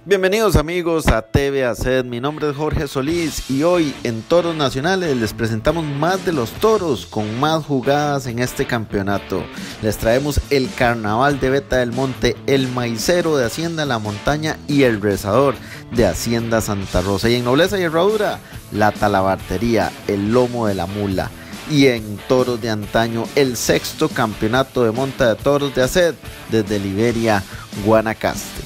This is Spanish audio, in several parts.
Bienvenidos amigos a TV ACED, mi nombre es Jorge Solís y hoy en Toros Nacionales les presentamos más de los toros con más jugadas en este campeonato. Les traemos el Carnaval de Veta del Monte, el Maicero de Hacienda La Montaña y el Rezador de Hacienda Santa Rosa. Y en Nobleza y Herradura, la Talabartería, el Lomo de la Mula. Y en toros de antaño, el sexto campeonato de monta de toros de ACED desde Liberia, Guanacaste.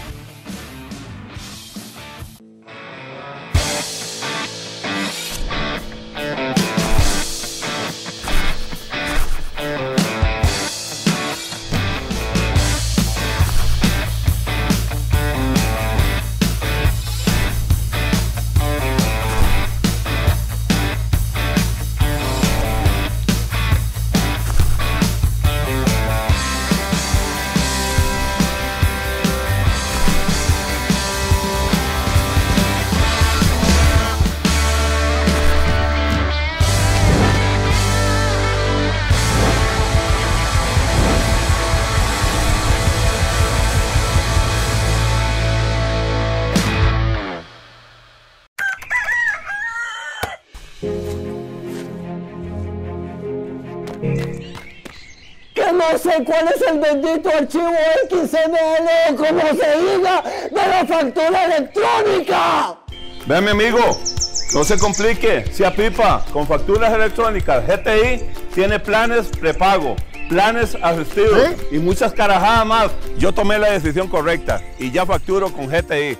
No sé cuál es el bendito archivo XML, como se diga, de la factura electrónica. Vea mi amigo, no se complique, sea pipa, con facturas electrónicas. GTI tiene planes prepago, planes asistidos y muchas carajadas más. Yo tomé la decisión correcta y ya facturo con GTI.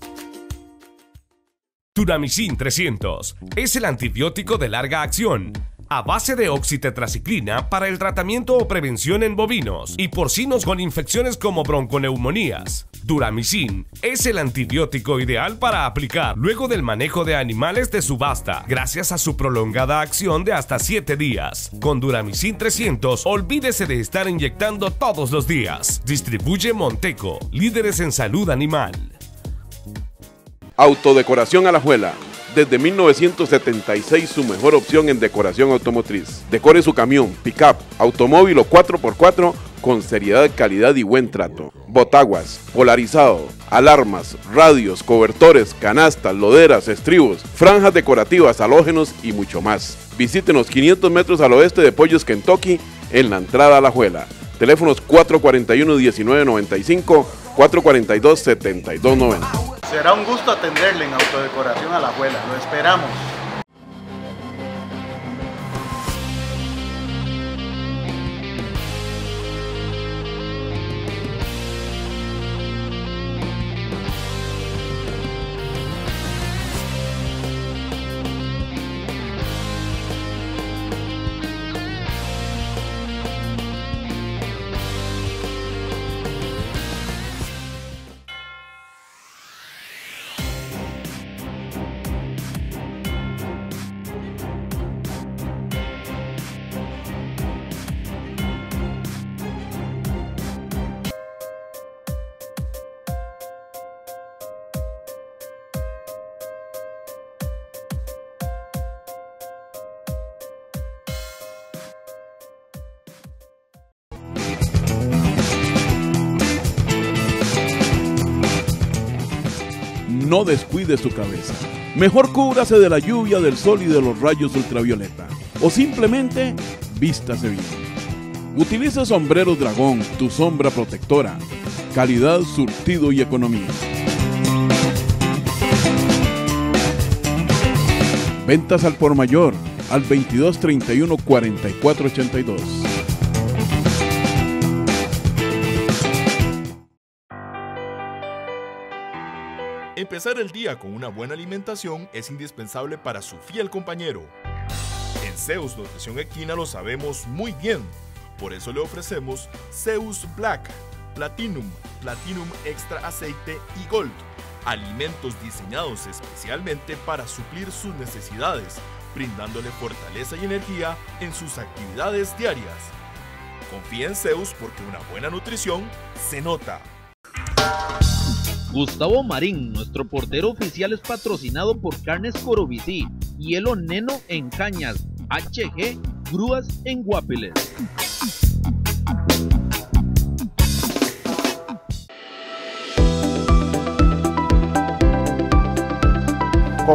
Duramicin 300 es el antibiótico de larga acción a base de oxitetraciclina para el tratamiento o prevención en bovinos y porcinos con infecciones como bronconeumonías. Duramicin es el antibiótico ideal para aplicar luego del manejo de animales de subasta, gracias a su prolongada acción de hasta 7 días. Con Duramicin 300, olvídese de estar inyectando todos los días. Distribuye Monteco, líderes en salud animal. Autodecoración Alajuela. Desde 1976 su mejor opción en decoración automotriz. Decore su camión, pick-up, automóvil o 4x4 con seriedad, calidad y buen trato. Botaguas, polarizado, alarmas, radios, cobertores, canastas, loderas, estribos, franjas decorativas, halógenos y mucho más. Visítenos 500 metros al oeste de Pollos Kentucky en la entrada a Alajuela. Teléfonos 441-1995, 442-7290. Será un gusto atenderle en Autodecoración Alajuela. Lo esperamos. No descuide su cabeza. Mejor cúbrase de la lluvia, del sol y de los rayos ultravioleta. O simplemente vístase bien. Utiliza Sombreros Dragón, tu sombra protectora. Calidad, surtido y economía. Ventas al por mayor al 22 31 44 82. Empezar el día con una buena alimentación es indispensable para su fiel compañero. En Zeus Nutrición Equina lo sabemos muy bien, por eso le ofrecemos Zeus Black, Platinum, Platinum Extra Aceite y Gold, alimentos diseñados especialmente para suplir sus necesidades, brindándole fortaleza y energía en sus actividades diarias. Confía en Zeus porque una buena nutrición se nota. Gustavo Marín, nuestro portero oficial, es patrocinado por Carnes Corobicí, Hielo Neno en Cañas, HG Grúas en Guapiles.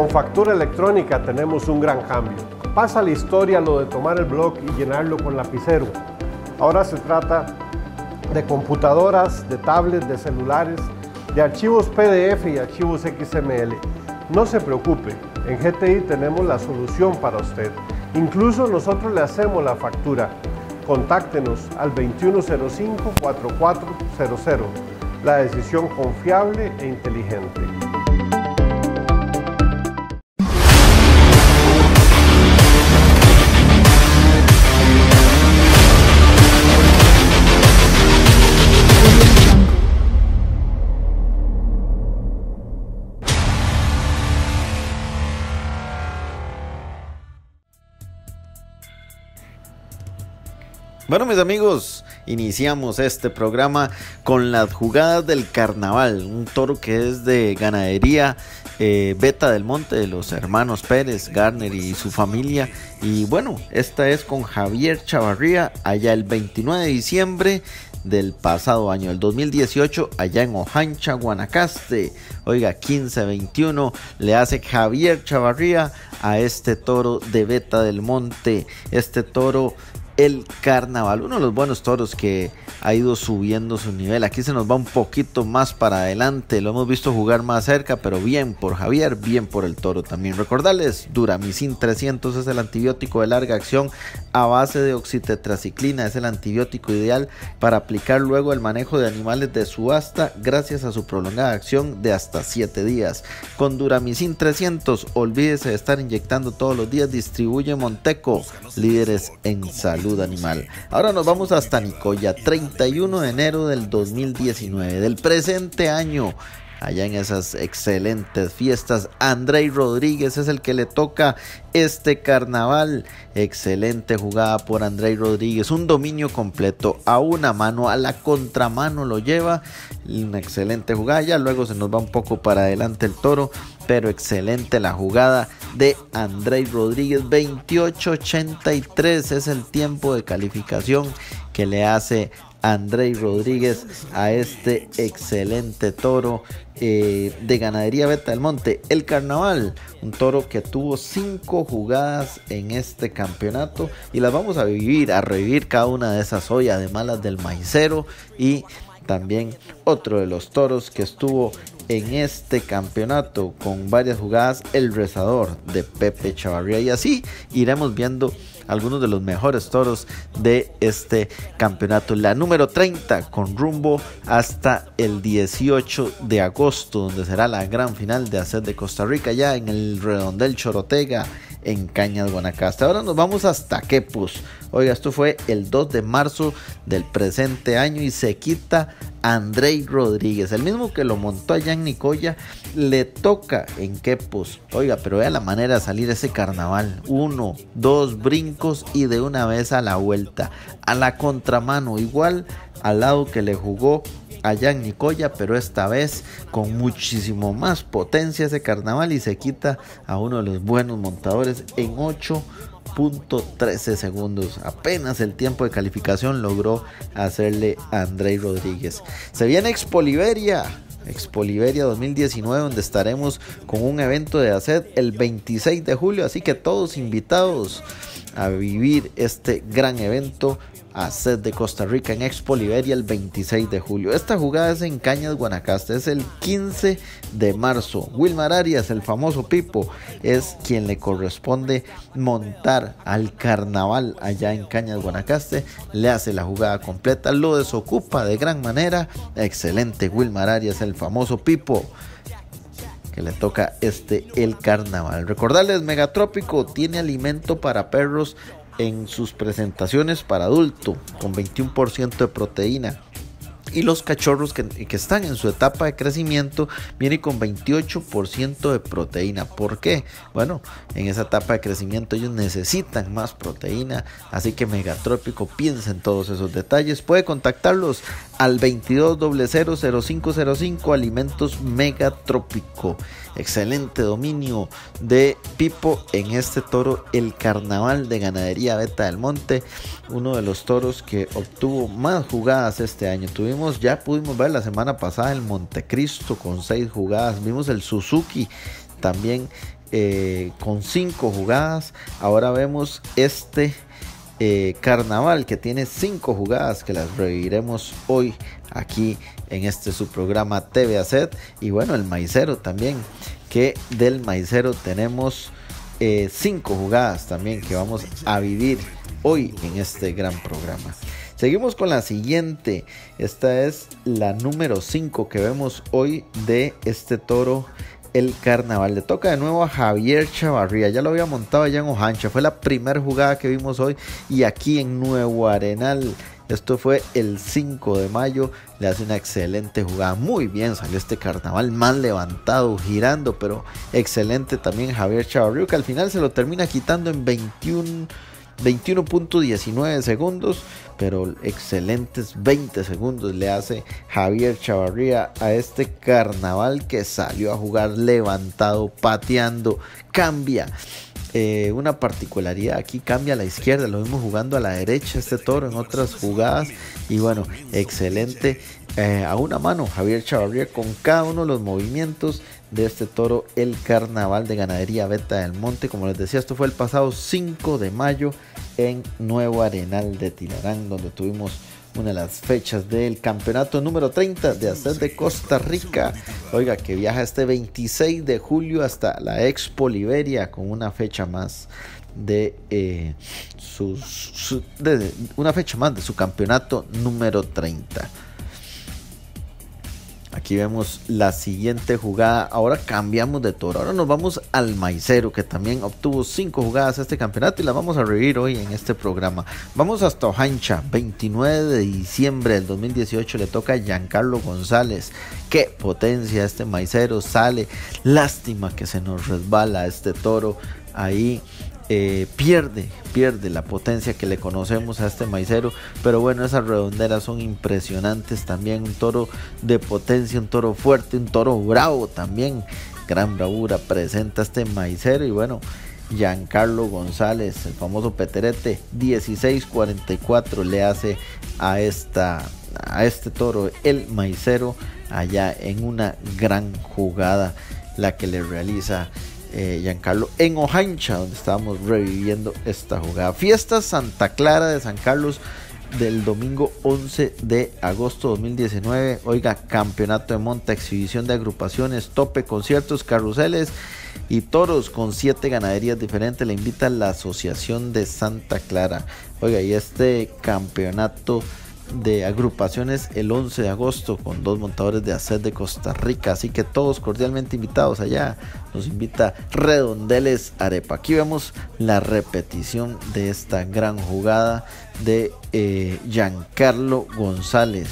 Con Factura Electrónica tenemos un gran cambio. Pasa la historia lo de tomar el blog y llenarlo con lapicero. Ahora se trata de computadoras, de tablets, de celulares, de archivos PDF y archivos XML. No se preocupe, en GTI tenemos la solución para usted. Incluso nosotros le hacemos la factura. Contáctenos al 2105-4400. La decisión confiable e inteligente. Bueno, mis amigos, iniciamos este programa con las jugadas del carnaval, un toro que es de ganadería Beta del Monte, de los hermanos Pérez, Garner y su familia. Y bueno, esta es con Javier Chavarría, allá el 29 de diciembre del pasado año, el 2018, allá en Ojancha, Guanacaste. Oiga, 15-21 le hace Javier Chavarría a este toro de Beta del Monte, este toro el carnaval, uno de los buenos toros que ha ido subiendo su nivel. Aquí se nos va un poquito más para adelante, lo hemos visto jugar más cerca, pero bien por Javier, bien por el toro también. Recordarles, Duramicin 300 es el antibiótico de larga acción a base de oxitetraciclina, es el antibiótico ideal para aplicar luego el manejo de animales de subasta gracias a su prolongada acción de hasta 7 días. Con Duramicin 300, olvídese de estar inyectando todos los días. Distribuye Monteco, líderes en salud animal. Ahora nos vamos hasta Nicoya, 31 de enero del 2019, del presente año. Allá en esas excelentes fiestas, Andrei Rodríguez es el que le toca este carnaval. Excelente jugada por Andrei Rodríguez, un dominio completo, a una mano, a la contramano lo lleva. Una excelente jugada, ya luego se nos va un poco para adelante el toro, pero excelente la jugada de Andrei Rodríguez. 28.83 es el tiempo de calificación que le hace Andrei Rodríguez a este excelente toro de ganadería Beta del Monte, el carnaval. Un toro que tuvo 5 jugadas en este campeonato y las vamos a revivir cada una de esas hoy, además las del maicero, y también otro de los toros que estuvo en este campeonato con varias jugadas, el rezador de Pepe Chavarría. Y así iremos viendo algunos de los mejores toros de este campeonato. La número 30 con rumbo hasta el 18 de agosto, donde será la gran final de ACED de Costa Rica, ya en el Redondel Chorotega, en Cañas, Guanacaste. Ahora nos vamos hasta Quepos. Oiga, esto fue el 2 de marzo del presente año y se quita Andrei Rodríguez, el mismo que lo montó allá en Nicoya, le toca en Quepos. Oiga, pero vea la manera de salir ese carnaval: 1, 2 brincos y de una vez a la vuelta, a la contramano, igual al lado que le jugó allá en Nicoya, pero esta vez con muchísimo más potencia ese carnaval, y se quita a uno de los buenos montadores en 8.13 segundos. Apenas el tiempo de calificación logró hacerle a Andrei Rodríguez. Se viene Expo Liberia 2019, donde estaremos con un evento de ACED el 26 de julio, así que todos invitados a vivir este gran evento ACED de Costa Rica en Expo Liberia el 26 de julio. Esta jugada es en Cañas, Guanacaste, es el 15 de marzo. Wilmar Arias, el famoso Pipo, es quien le corresponde montar al carnaval allá en Cañas, Guanacaste. Le hace la jugada completa, lo desocupa de gran manera. Excelente Wilmar Arias, el famoso Pipo, que le toca el carnaval. Recordarles, Megatrópico tiene alimento para perros en sus presentaciones para adulto con 21% de proteína, y los cachorros que están en su etapa de crecimiento vienen con 28% de proteína. ¿Por qué? Bueno, en esa etapa de crecimiento ellos necesitan más proteína, así que Megatrópico piensa en todos esos detalles. Puede contactarlos al 22000505, Alimentos Megatrópico. Excelente dominio de Pipo en este toro, el carnaval de ganadería Beta del Monte, uno de los toros que obtuvo más jugadas este año. Ya pudimos ver la semana pasada el Montecristo con 6 jugadas, vimos el Suzuki también con 5 jugadas. Ahora vemos este carnaval que tiene 5 jugadas, que las reviviremos hoy aquí en este su programa TV ACED. Y bueno, el maicero también, que del maicero tenemos 5 jugadas también que vamos a vivir hoy en este gran programa. Seguimos con la siguiente. Esta es la número 5 que vemos hoy de este toro, el carnaval. Le toca de nuevo a Javier Chavarría. Ya lo había montado allá en Ojancha. Fue la primera jugada que vimos hoy. Y aquí en Nuevo Arenal, esto fue el 5 de mayo. Le hace una excelente jugada. Muy bien salió este carnaval, más levantado, girando, pero excelente también Javier Chavarría, que al final se lo termina quitando en 21.19 segundos, pero excelentes 20 segundos le hace Javier Chavarría a este carnaval, que salió a jugar levantado, pateando, cambia. Una particularidad, aquí cambia a la izquierda, lo vimos jugando a la derecha este toro en otras jugadas. Y bueno, excelente a una mano Javier Chavarría con cada uno de los movimientos de este toro, el carnaval de Ganadería Beta del Monte. Como les decía, esto fue el pasado 5 de mayo en Nuevo Arenal de Tilarán, donde tuvimos una de las fechas del campeonato número 30 de ACED de Costa Rica. Oiga, que viaja este 26 de julio hasta la Expo Liberia, con una fecha más de una fecha más de su campeonato número 30. Aquí vemos la siguiente jugada. Ahora cambiamos de toro. Ahora nos vamos al maicero, que también obtuvo 5 jugadas a este campeonato y las vamos a revivir hoy en este programa. Vamos hasta Ojancha. 29 de diciembre del 2018 le toca a Giancarlo González. Qué potencia este maicero. Sale. Lástima que se nos resbala este toro. Ahí pierde la potencia que le conocemos a este maicero, pero bueno, esas redonderas son impresionantes también. Un toro de potencia, un toro fuerte, un toro bravo también, gran bravura presenta este maicero. Y bueno, Giancarlo González, el famoso Peterete, 16.44 le hace a este toro, el maicero, allá en una gran jugada la que le realiza Giancarlo en Ojancha, donde estábamos reviviendo esta jugada. Fiesta Santa Clara de San Carlos del domingo 11 de agosto 2019. Oiga, campeonato de monta, exhibición de agrupaciones, tope, conciertos, carruseles y toros con 7 ganaderías diferentes. Le invita la Asociación de Santa Clara. Oiga, y este campeonato de agrupaciones el 11 de agosto con 2 montadores de ACED de Costa Rica, así que todos cordialmente invitados allá. Nos invita Redondeles Arepa. Aquí vemos la repetición de esta gran jugada de Giancarlo González,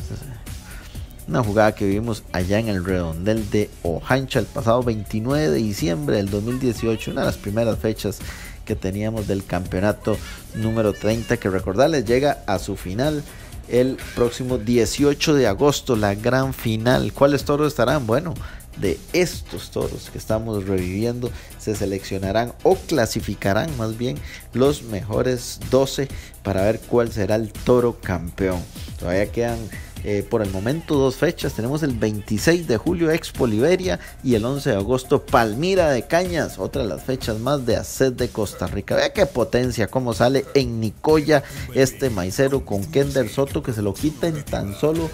una jugada que vivimos allá en el redondel de Ojancha el pasado 29 de diciembre del 2018, una de las primeras fechas que teníamos del campeonato número 30, que recordarles llega a su final el próximo 18 de agosto, la gran final. ¿Cuáles toros estarán? Bueno, de estos toros que estamos reviviendo se seleccionarán o clasificarán más bien los mejores 12 para ver cuál será el toro campeón. Todavía quedan por el momento 2 fechas. Tenemos el 26 de julio Expo Liberia y el 11 de agosto Palmira de Cañas, otra de las fechas más de ACED de Costa Rica. Vea qué potencia, cómo sale en Nicoya este maicero con Kender Soto, que se lo quita en tan solo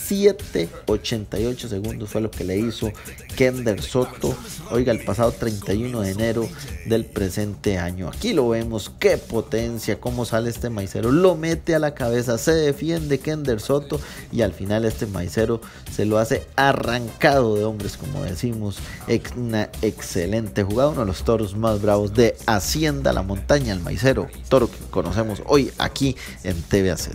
7.88 segundos fue lo que le hizo Kender Soto, oiga, el pasado 31 de enero del presente año. Aquí lo vemos, qué potencia, cómo sale este maicero, lo mete a la cabeza, se defiende Kender Soto y al final este maicero se lo hace arrancado de hombres, como decimos. Una excelente jugada, uno de los toros más bravos de Hacienda La Montaña, el maicero, toro que conocemos hoy aquí en TV ACED.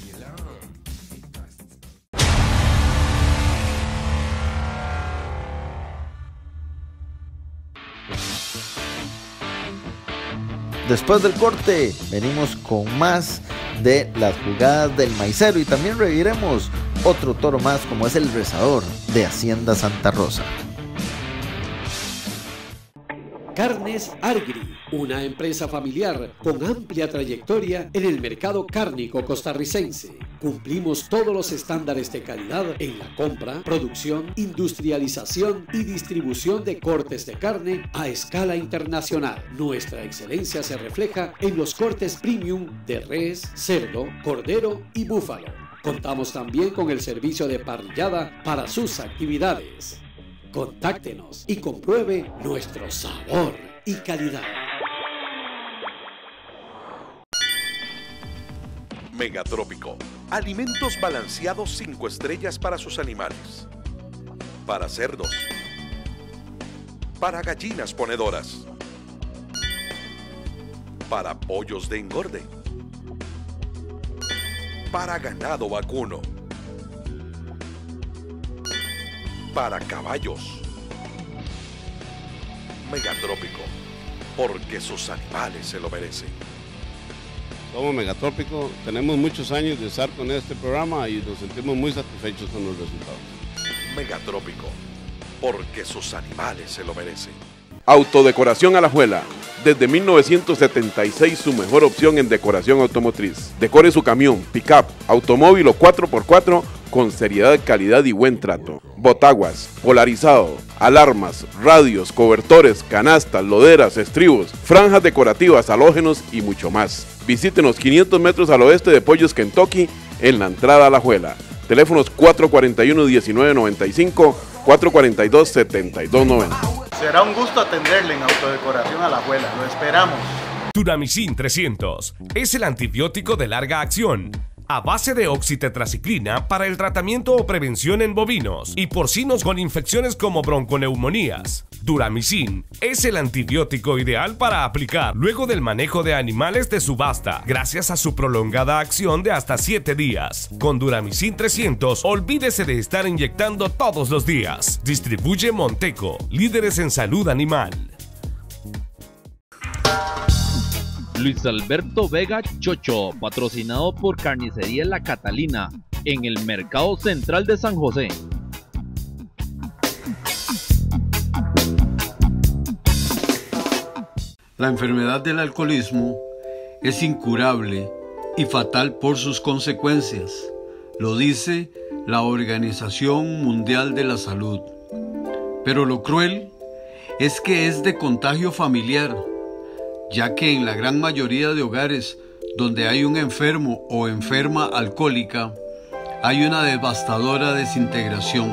Después del corte venimos con más de las jugadas del maicero y también reviviremos otro toro más, como es el Rezador de Hacienda Santa Rosa. Carnes Argri, una empresa familiar con amplia trayectoria en el mercado cárnico costarricense. Cumplimos todos los estándares de calidad en la compra, producción, industrialización y distribución de cortes de carne a escala internacional. Nuestra excelencia se refleja en los cortes premium de res, cerdo, cordero y búfalo. Contamos también con el servicio de parrillada para sus actividades. Contáctenos y compruebe nuestro sabor y calidad. Megatrópico. Alimentos balanceados 5 estrellas para sus animales. Para cerdos. Para gallinas ponedoras. Para pollos de engorde. Para ganado vacuno. Para caballos. Megatrópico, porque sus animales se lo merecen. Somos Megatrópico, tenemos muchos años de estar con este programa y nos sentimos muy satisfechos con los resultados. Megatrópico, porque sus animales se lo merecen. Autodecoración Alajuela. Desde 1976 su mejor opción en decoración automotriz. Decore su camión, pick-up, automóvil o 4x4 con seriedad, calidad y buen trato. Botaguas, polarizado, alarmas, radios, cobertores, canastas, loderas, estribos, franjas decorativas, halógenos y mucho más. Visítenos 500 metros al oeste de Pollos Kentucky en la entrada a Alajuela. Teléfonos 441-1995, 442-7290. Será un gusto atenderle en Autodecoración Alajuela. Lo esperamos. Duramicin 300 es el antibiótico de larga acción a base de oxitetraciclina para el tratamiento o prevención en bovinos y porcinos con infecciones como bronconeumonías. Duramicin es el antibiótico ideal para aplicar luego del manejo de animales de subasta, gracias a su prolongada acción de hasta 7 días. Con Duramicin 300, olvídese de estar inyectando todos los días. Distribuye Monteco, líderes en salud animal. Luis Alberto Vega Chocho, patrocinado por Carnicería La Catalina, en el Mercado Central de San José. La enfermedad del alcoholismo es incurable y fatal por sus consecuencias, lo dice la Organización Mundial de la Salud. Pero lo cruel es que es de contagio familiar, ya que en la gran mayoría de hogares donde hay un enfermo o enferma alcohólica, hay una devastadora desintegración.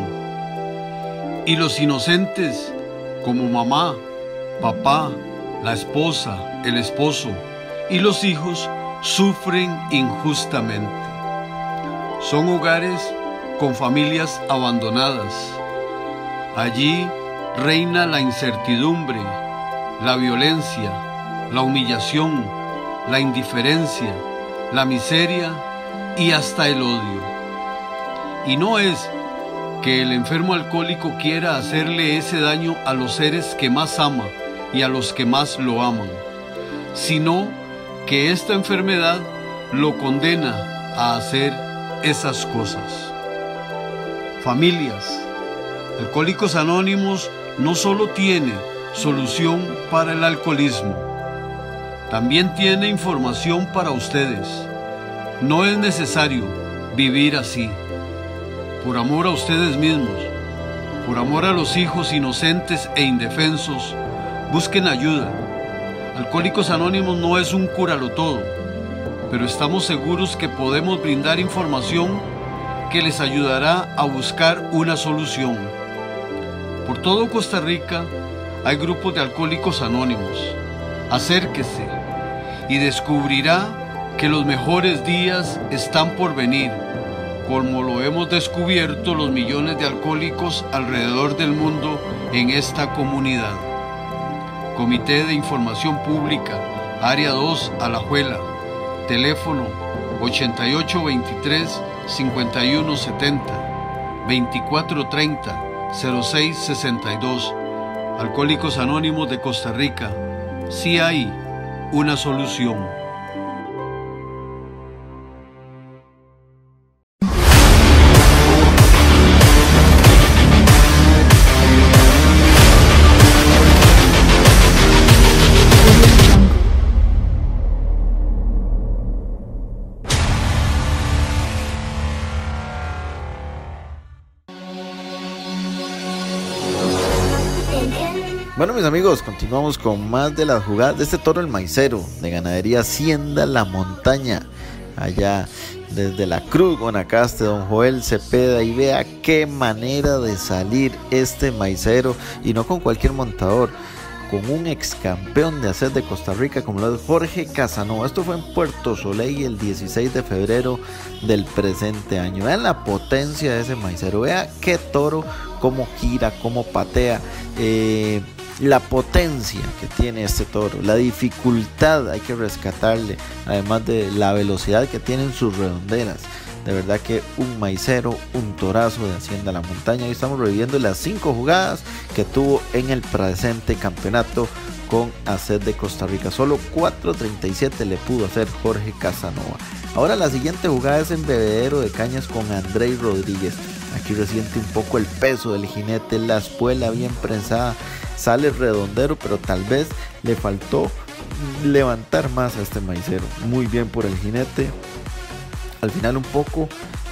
Y los inocentes, como mamá, papá, la esposa, el esposo y los hijos, sufren injustamente. Son hogares con familias abandonadas. Allí reina la incertidumbre, la violencia, la humillación, la indiferencia, la miseria y hasta el odio. Y no es que el enfermo alcohólico quiera hacerle ese daño a los seres que más ama y a los que más lo aman, sino que esta enfermedad lo condena a hacer esas cosas. Familias, Alcohólicos Anónimos no solo tiene solución para el alcoholismo, también tiene información para ustedes. No es necesario vivir así. Por amor a ustedes mismos, por amor a los hijos inocentes e indefensos, busquen ayuda. Alcohólicos Anónimos no es un cúralo todo, pero estamos seguros que podemos brindar información que les ayudará a buscar una solución. Por todo Costa Rica hay grupos de Alcohólicos Anónimos. Acérquese y descubrirá que los mejores días están por venir, como lo hemos descubierto los millones de alcohólicos alrededor del mundo en esta comunidad. Comité de Información Pública, Área 2, Alajuela, teléfono 8823-5170, 2430-0662. Alcohólicos Anónimos de Costa Rica, sí hay una solución. Bueno, mis amigos, continuamos con más de las jugadas de este toro el maicero de ganadería Hacienda La Montaña, allá desde la Cruz, Guanacaste, don Joel Cepeda, y vea qué manera de salir este maicero, y no con cualquier montador, con un ex campeón de hacer de Costa Rica como lo es Jorge Casanova. Esto fue en Puerto Soleil el 16 de febrero del presente año. Vean la potencia de ese maicero, vea qué toro, cómo gira, cómo patea, la potencia que tiene este toro, la dificultad hay que rescatarle, además de la velocidad que tienen sus redonderas. De verdad que un maicero, un torazo de Hacienda La Montaña. Y estamos reviviendo las 5 jugadas que tuvo en el presente campeonato con ACED de Costa Rica. Solo 4.37 le pudo hacer Jorge Casanova. Ahora la siguiente jugada es en Bebedero de Cañas con Andrei Rodríguez. Aquí resiente un poco el peso del jinete, la espuela bien prensada, sale redondero, pero tal vez le faltó levantar más a este maicero. Muy bien por el jinete. Al final un poco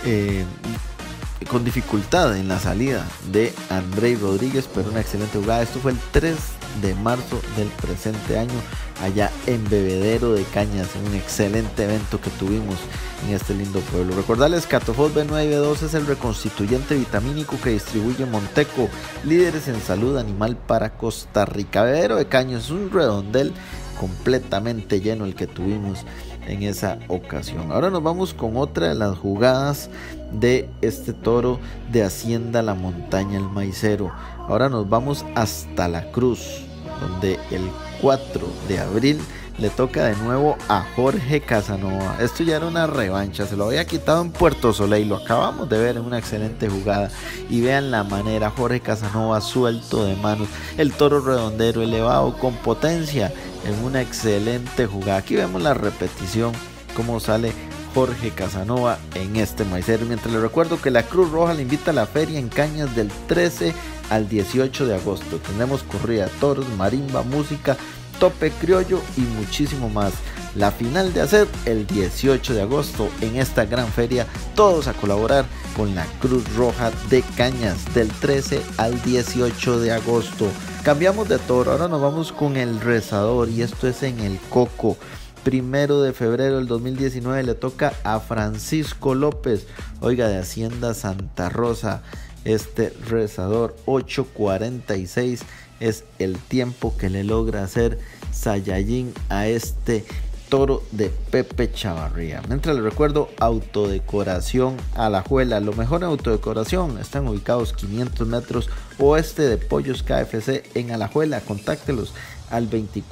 con dificultad en la salida de Andrei Rodríguez, pero una excelente jugada. Esto fue el 3 de marzo del presente año, allá en Bebedero de Cañas, en un excelente evento que tuvimos en este lindo pueblo. Recordarles que Catofos B9 y B12 es el reconstituyente vitamínico que distribuye Monteco, líderes en salud animal para Costa Rica. Bebedero de Cañas es un redondel completamente lleno el que tuvimos en esa ocasión. Ahora nos vamos con otra de las jugadas de este toro de Hacienda La Montaña, el maicero. Ahora nos vamos hasta La Cruz, donde el 4 de abril le toca de nuevo a Jorge Casanova. Esto ya era una revancha, se lo había quitado en Puerto Soleil, lo acabamos de ver en una excelente jugada. Y vean la manera, Jorge Casanova suelto de manos, el toro redondero elevado con potencia en una excelente jugada. Aquí vemos la repetición, cómo sale Jorge Casanova en este maicero. Mientras les recuerdo que la Cruz Roja le invita a la feria en Cañas del 13 al 18 de agosto. Tendremos corrida de toros, marimba, música, tope criollo y muchísimo más. La final de ACED el 18 de agosto en esta gran feria. Todos a colaborar con la Cruz Roja de Cañas del 13 al 18 de agosto. Cambiamos de toro, ahora nos vamos con el rezador, y esto es en el Coco. 1 de febrero del 2019 le toca a Francisco López, oiga, de Hacienda Santa Rosa. Este rezador, 8.46 es el tiempo que le logra hacer Saiyajin a este toro de Pepe Chavarría. Mientras les recuerdo, Autodecoración Alajuela, lo mejor en autodecoración. Están ubicados 500 metros oeste de Pollos KFC en Alajuela. Contáctelos al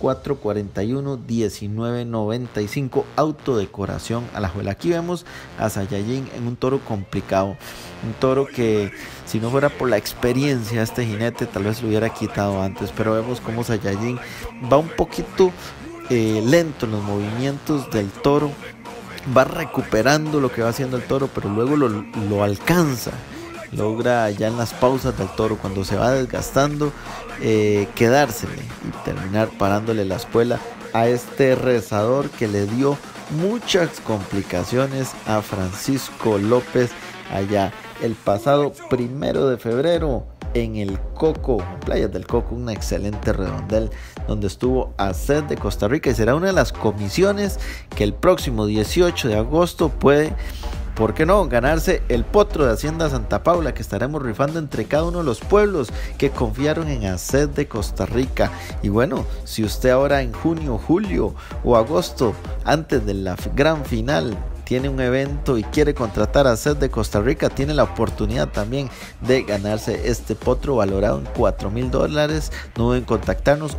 2441-1995. Autodecoración Alajuela. Aquí vemos a Saiyajin en un toro complicado, un toro que si no fuera por la experiencia de este jinete tal vez lo hubiera quitado antes, pero vemos como Saiyajin va un poquito lento en los movimientos del toro, va recuperando lo que va haciendo el toro, pero luego lo alcanza, logra ya en las pausas del toro, cuando se va desgastando, quedársele y terminar parándole la espuela a este rezador que le dio muchas complicaciones a Francisco López allá el pasado 1 de febrero en el Coco, Playas del Coco, una excelente redondel donde estuvo ACED de Costa Rica, y será una de las comisiones que el próximo 18 de agosto puede, ¿por qué no?, ganarse el potro de Hacienda Santa Paula, que estaremos rifando entre cada uno de los pueblos que confiaron en ACED de Costa Rica. Y bueno, si usted ahora en junio, julio o agosto, antes de la gran final, tiene un evento y quiere contratar a ACED de Costa Rica, tiene la oportunidad también de ganarse este potro valorado en $4,000. No deben contactarnos,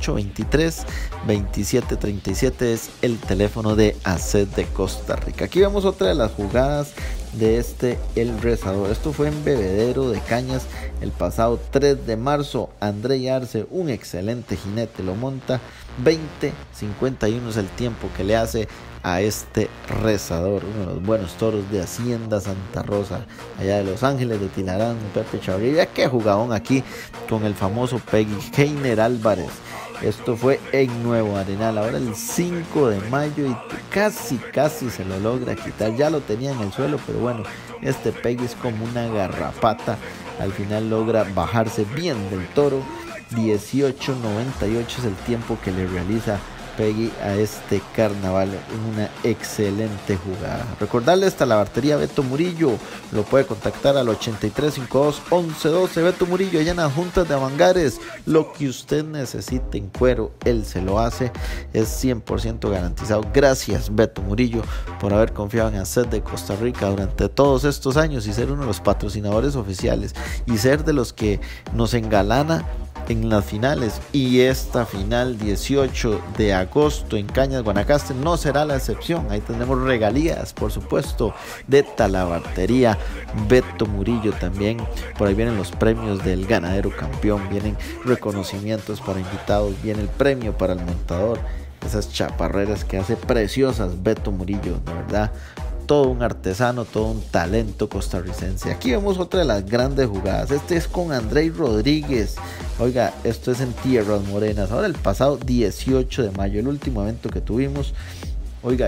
8823-2737 es el teléfono de ACED de Costa Rica. Aquí vemos otra de las jugadas de el rezador. Esto fue en Bebedero de Cañas el pasado 3 de marzo. Andrei Arce, un excelente jinete, lo monta. 20.51 es el tiempo que le hace a este rezador, uno de los buenos toros de Hacienda Santa Rosa, allá de Los Ángeles, de Tinarán, Pepe Chavarría. Qué jugadón aquí con el famoso Peggy Heiner Álvarez. Esto fue en Nuevo Arenal, ahora el 5 de mayo, y casi se lo logra quitar. Ya lo tenía en el suelo, pero bueno, este Peggy es como una garrapata. Al final logra bajarse bien del toro 18.98 es el tiempo que le realiza Peggy a este carnaval en una excelente jugada. Recordarle esta la batería Beto Murillo, lo puede contactar al 8352-1112. Beto Murillo allá en las juntas de Avangares, lo que usted necesite en cuero, él se lo hace, es 100% garantizado. Gracias Beto Murillo por haber confiado en ACED de Costa Rica durante todos estos años y ser uno de los patrocinadores oficiales y ser de los que nos engalana en las finales, y esta final 18 de agosto en Cañas, Guanacaste no será la excepción. Ahí tenemos regalías, por supuesto, de Talabartería Beto Murillo también. Por ahí vienen los premios del ganadero campeón, vienen reconocimientos para invitados, viene el premio para el montador, esas chaparreras que hace preciosas Beto Murillo, de verdad. Todo un artesano, todo un talento costarricense. Aquí vemos otra de las grandes jugadas. Este es con Andrei Rodríguez. Oiga, esto es en Tierras Morenas. Ahora el pasado 18 de mayo, el último evento que tuvimos. Oiga,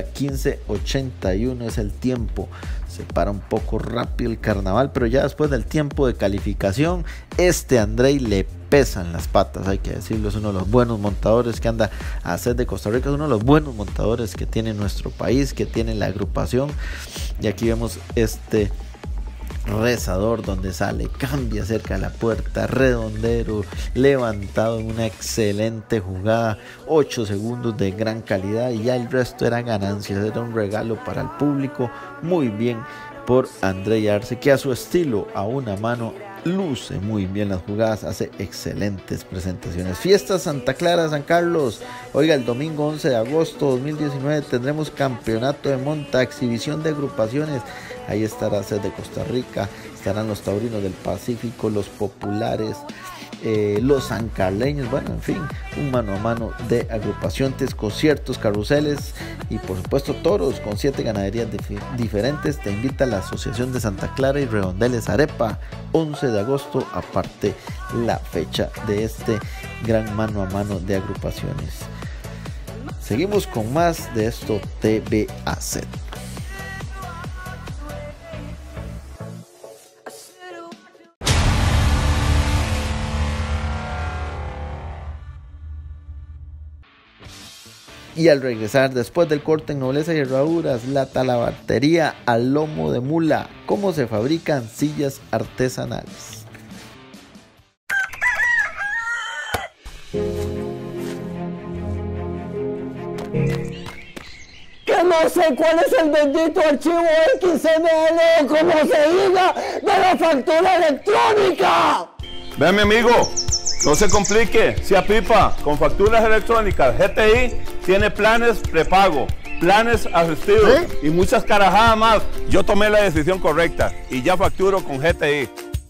15.81 es el tiempo. Se para un poco rápido el carnaval, pero ya después del tiempo de calificación, Andrei le pesan las patas, hay que decirlo. Es uno de los buenos montadores que anda a hacer de Costa Rica, es uno de los buenos montadores que tiene nuestro país, que tiene la agrupación. Y aquí vemos este rezador donde sale, cambia cerca de la puerta, redondero, levantado en una excelente jugada, 8 segundos de gran calidad y ya el resto era ganancias, era un regalo para el público. Muy bien por Andrei Arce, que a su estilo, a una mano, luce muy bien las jugadas, hace excelentes presentaciones. Fiesta Santa Clara, San Carlos. Oiga, el domingo 11 de agosto 2019 tendremos campeonato de monta, exhibición de agrupaciones. Ahí estará ACED de Costa Rica, estarán los taurinos del Pacífico, los populares, los sancarleños, bueno, en fin, un mano a mano de agrupaciones, conciertos, carruseles y por supuesto toros con 7 ganaderías diferentes. Te invita la Asociación de Santa Clara y Redondeles Arepa, 11 de agosto, aparte la fecha de este gran mano a mano de agrupaciones. Seguimos con más de esto TV ACED. Y al regresar, después del corte en Nobleza y Herraduras, la talabartería al lomo de mula, cómo se fabrican sillas artesanales. Que no sé cuál es el bendito archivo XML, como se diga, de la factura electrónica. Ve, mi amigo, no se complique, si apipa, con facturas electrónicas GTI tiene planes prepago, planes asistidos y muchas carajadas más. Yo tomé la decisión correcta y ya facturo con GTI.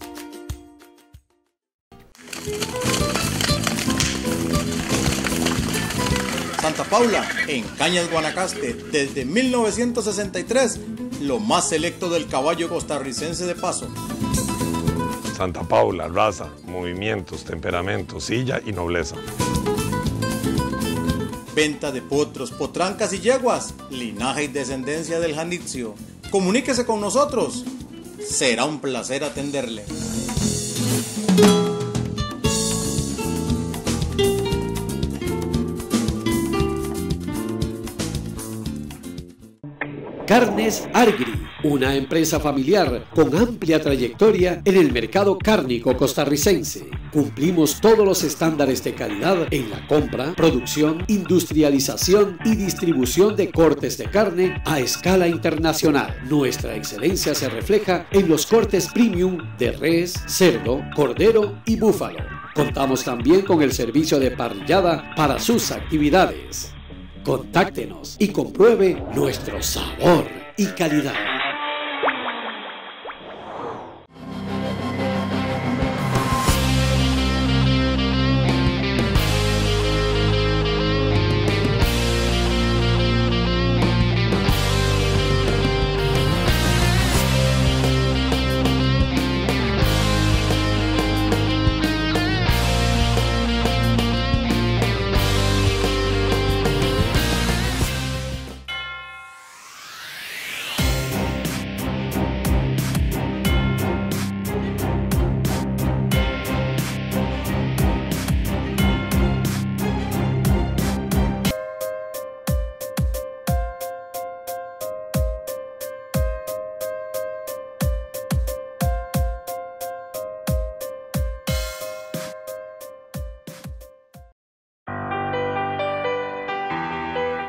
Santa Paula, en Cañas, Guanacaste, desde 1963, lo más selecto del caballo costarricense de paso. Santa Paula, raza, movimientos, temperamento, silla y nobleza. Venta de potros, potrancas y yeguas, linaje y descendencia del Janitzio. Comuníquese con nosotros. Será un placer atenderle. Carnes Argri, una empresa familiar con amplia trayectoria en el mercado cárnico costarricense. Cumplimos todos los estándares de calidad en la compra, producción, industrialización y distribución de cortes de carne a escala internacional. Nuestra excelencia se refleja en los cortes premium de res, cerdo, cordero y búfalo. Contamos también con el servicio de parrillada para sus actividades. Contáctenos y compruebe nuestro sabor y calidad.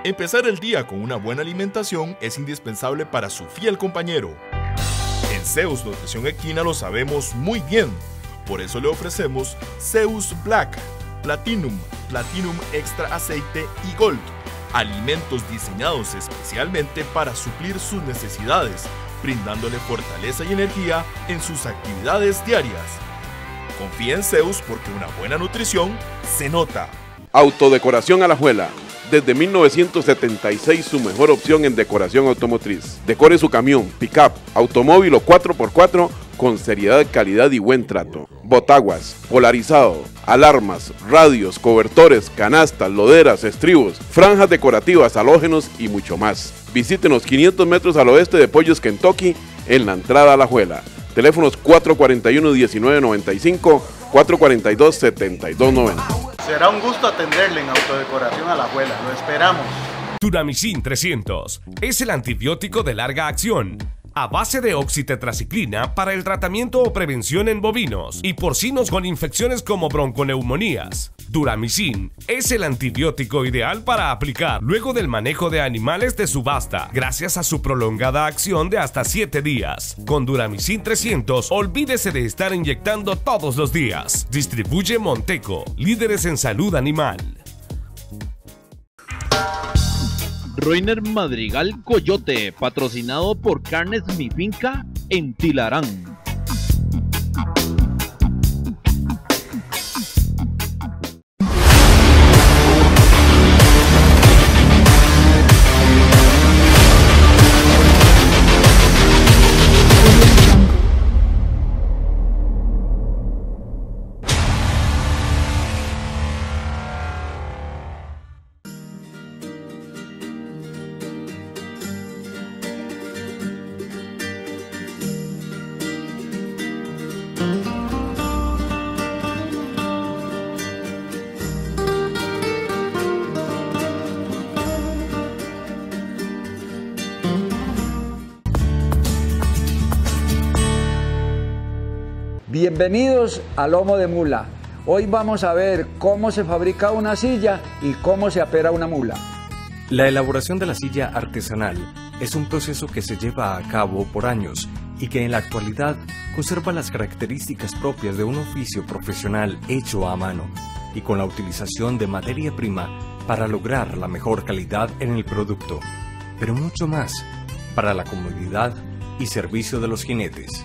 Empezar el día con una buena alimentación es indispensable para su fiel compañero. En Zeus Nutrición Equina lo sabemos muy bien. Por eso le ofrecemos Zeus Black, Platinum, Platinum Extra Aceite y Gold. Alimentos diseñados especialmente para suplir sus necesidades, brindándole fortaleza y energía en sus actividades diarias. Confía en Zeus porque una buena nutrición se nota. Autodecoración Alajuela. Desde 1976 su mejor opción en decoración automotriz. Decore su camión, pick-up, automóvil o 4x4 con seriedad, calidad y buen trato. Botaguas, polarizado, alarmas, radios, cobertores, canastas, loderas, estribos, franjas decorativas, halógenos y mucho más. Visítenos 500 metros al oeste de Pollos Kentucky en la entrada a Alajuela. Teléfonos 441-1995, 442-7290. Será un gusto atenderle en Autodecoración Alajuela. Lo esperamos. Duramicin 300 es el antibiótico de larga acción a base de oxitetraciclina para el tratamiento o prevención en bovinos y porcinos con infecciones como bronconeumonías. Duramicin es el antibiótico ideal para aplicar luego del manejo de animales de subasta, gracias a su prolongada acción de hasta 7 días. Con Duramicin 300, olvídese de estar inyectando todos los días. Distribuye Monteco, líderes en salud animal. Roiner Madrigal Coyote, patrocinado por Carnes Mi Finca en Tilarán. Bienvenidos a Lomo de Mula. Hoy vamos a ver cómo se fabrica una silla y cómo se apera una mula. La elaboración de la silla artesanal es un proceso que se lleva a cabo por años y que en la actualidad conserva las características propias de un oficio profesional hecho a mano y con la utilización de materia prima para lograr la mejor calidad en el producto, pero mucho más para la comodidad y servicio de los jinetes.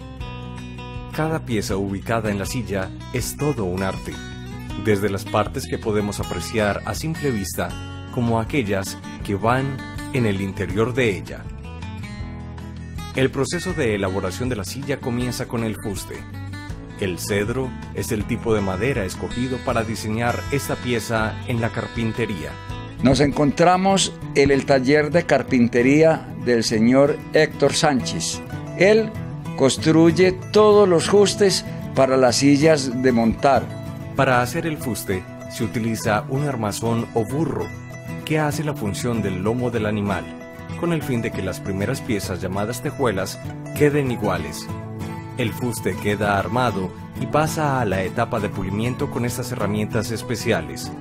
Cada pieza ubicada en la silla es todo un arte, desde las partes que podemos apreciar a simple vista como aquellas que van en el interior de ella. El proceso de elaboración de la silla comienza con el fuste. El cedro es el tipo de madera escogido para diseñar esta pieza en la carpintería. Nos encontramos en el taller de carpintería del señor Héctor Sánchez. Él construye todos los fustes para las sillas de montar. Para hacer el fuste se utiliza un armazón o burro que hace la función del lomo del animal, con el fin de que las primeras piezas llamadas tejuelas queden iguales. El fuste queda armado y pasa a la etapa de pulimiento con estas herramientas especiales.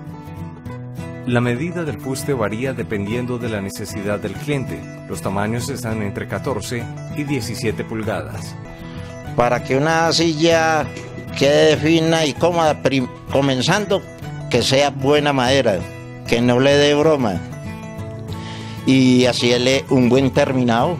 La medida del fuste varía dependiendo de la necesidad del cliente. Los tamaños están entre 14 y 17 pulgadas. Para que una silla quede fina y cómoda, comenzando que sea buena madera, que no le dé broma. Y así un buen terminado.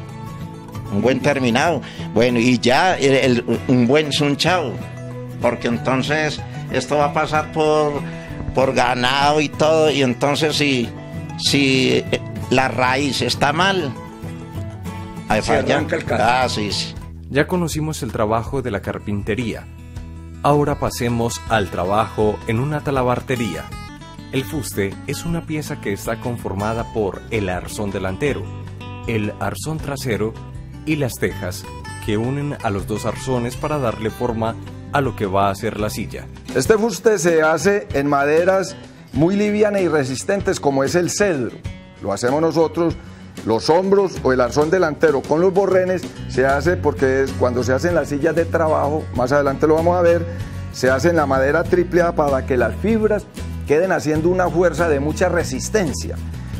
Bueno, y ya un buen sunchado, porque entonces esto va a pasar por ganado y todo, y entonces si la raíz está mal, se arranca el caso. Sí. Ya conocimos el trabajo de la carpintería. Ahora pasemos al trabajo en una talabartería. El fuste es una pieza que está conformada por el arzón delantero, el arzón trasero y las tejas que unen a los dos arzones para darle forma a lo que va a ser la silla. Este fuste se hace en maderas muy livianas y resistentes como es el cedro. Lo hacemos nosotros, los hombros o el arzón delantero con los borrenes se hace porque es cuando se hacen las sillas de trabajo, más adelante lo vamos a ver, se hace en la madera tripleada para que las fibras queden haciendo una fuerza de mucha resistencia.